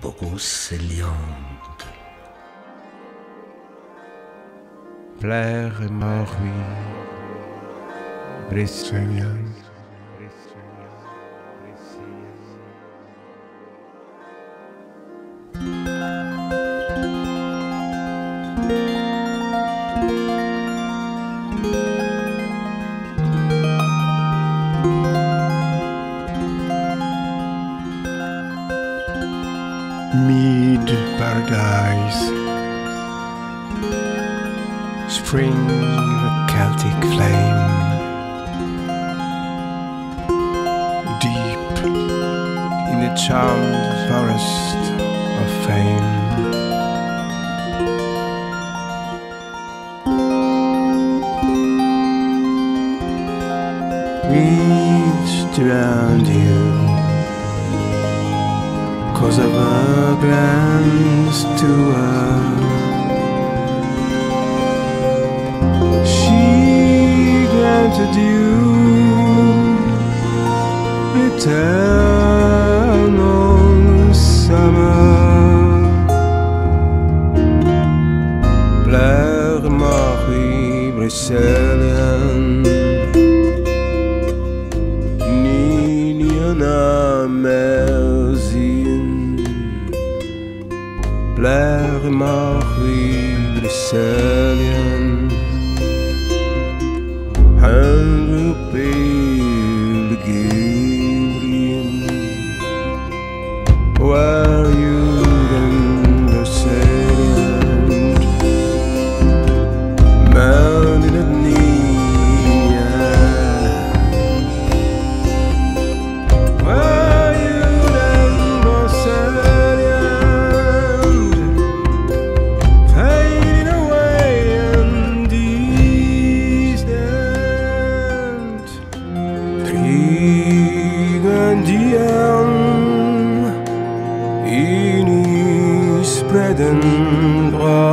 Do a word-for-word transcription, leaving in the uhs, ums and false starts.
Boruseliande. Plaire et Marie Brésilienne. Mid-paradise, spring of a Celtic flame, deep in the charmed forest of fame. Reached around you, 'cause of a glance to her. She granted you eternal summer. Plaire Marie Brésilienne, Nina Merzine. Plaire Marie Brésilienne, Andrew Pilgrim. Were you then Brésilienne, melted at Nina? Were you then Brésilienne, fading away and distant? Trigandian in his spreading bras.